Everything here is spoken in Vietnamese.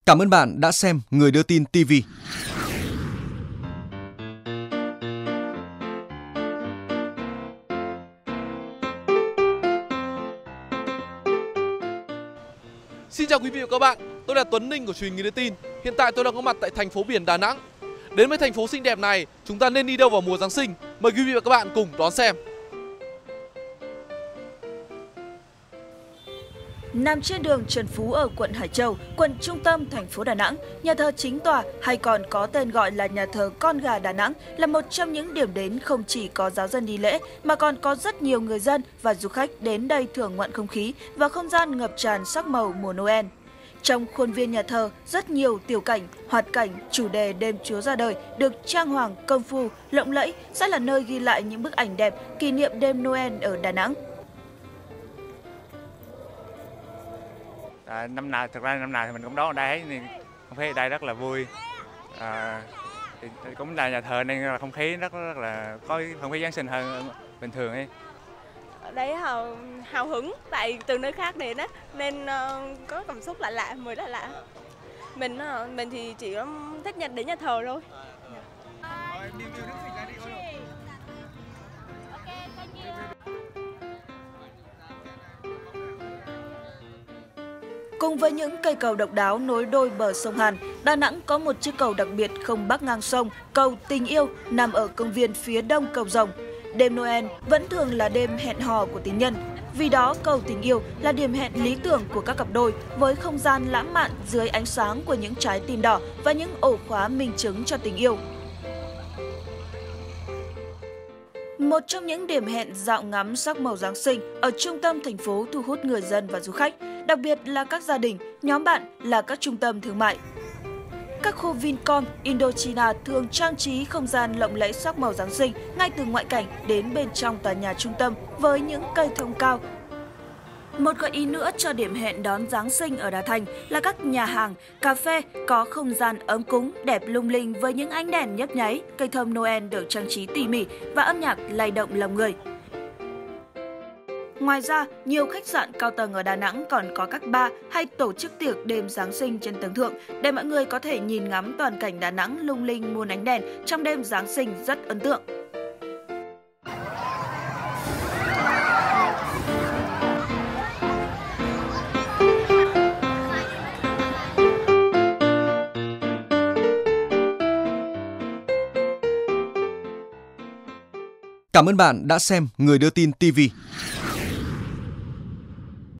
Cảm ơn bạn đã xem Người Đưa Tin TV. Xin chào quý vị và các bạn, tôi là Tuấn Ninh của truyền hình Người Đưa Tin. Hiện tại tôi đang có mặt tại thành phố biển Đà Nẵng. Đến với thành phố xinh đẹp này, chúng ta nên đi đâu vào mùa Giáng sinh? Mời quý vị và các bạn cùng đón xem. Nằm trên đường Trần Phú ở quận Hải Châu, quận trung tâm thành phố Đà Nẵng, nhà thờ Chính Tòa hay còn có tên gọi là nhà thờ Con Gà Đà Nẵng là một trong những điểm đến không chỉ có giáo dân đi lễ mà còn có rất nhiều người dân và du khách đến đây thưởng ngoạn không khí và không gian ngập tràn sắc màu mùa Noel. Trong khuôn viên nhà thờ, rất nhiều tiểu cảnh, hoạt cảnh, chủ đề đêm Chúa ra đời được trang hoàng công phu, lộng lẫy sẽ là nơi ghi lại những bức ảnh đẹp kỷ niệm đêm Noel ở Đà Nẵng. Năm nào thì mình cũng đón ở đây nên không khí ở đây rất là vui. Thì cũng là nhà thờ nên là không khí rất là có không khí Giáng sinh hơn bình thường ấy. Ở đây hào hứng tại từ nơi khác đến á nên có cảm xúc lạ lạ, mới lạ. Mình thì chỉ thích đến nhà thờ thôi. Cùng với những cây cầu độc đáo nối đôi bờ sông Hàn, Đà Nẵng có một chiếc cầu đặc biệt không bắc ngang sông, cầu Tình Yêu nằm ở công viên phía đông cầu Rồng. Đêm Noel vẫn thường là đêm hẹn hò của tình nhân. Vì đó, cầu Tình Yêu là điểm hẹn lý tưởng của các cặp đôi với không gian lãng mạn dưới ánh sáng của những trái tim đỏ và những ổ khóa minh chứng cho tình yêu. Một trong những điểm hẹn dạo ngắm sắc màu Giáng sinh ở trung tâm thành phố thu hút người dân và du khách, đặc biệt là các gia đình, nhóm bạn là các trung tâm thương mại. Các khu Vincom, Indochina thường trang trí không gian lộng lẫy sắc màu Giáng sinh ngay từ ngoại cảnh đến bên trong tòa nhà trung tâm với những cây thông cao. Một gợi ý nữa cho điểm hẹn đón Giáng sinh ở Đà Thành là các nhà hàng, cà phê có không gian ấm cúng, đẹp lung linh với những ánh đèn nhấp nháy, cây thông Noel được trang trí tỉ mỉ và âm nhạc lay động lòng người. Ngoài ra, nhiều khách sạn cao tầng ở Đà Nẵng còn có các bar hay tổ chức tiệc đêm Giáng sinh trên tầng thượng để mọi người có thể nhìn ngắm toàn cảnh Đà Nẵng lung linh muôn ánh đèn trong đêm Giáng sinh rất ấn tượng. Cảm ơn bạn đã xem Người Đưa Tin TV.